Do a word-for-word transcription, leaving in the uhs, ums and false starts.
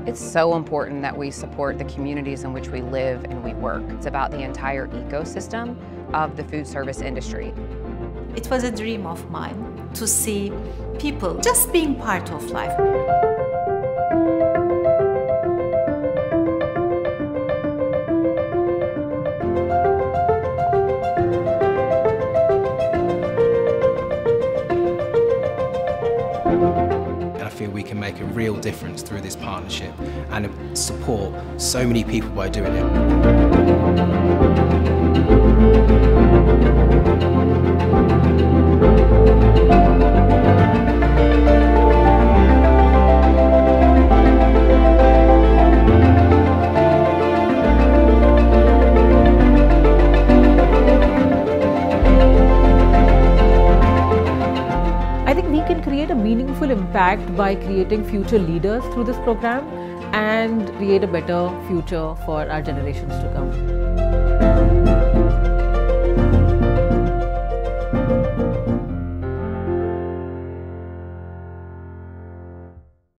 It's so important that we support the communities in which we live and we work. It's about the entire ecosystem of the food service industry. It was a dream of mine to see people just being part of life. I feel we can make a real difference through this partnership and support so many people by doing it. I think we can create a meaningful impact by creating future leaders through this program and create a better future for our generations to come.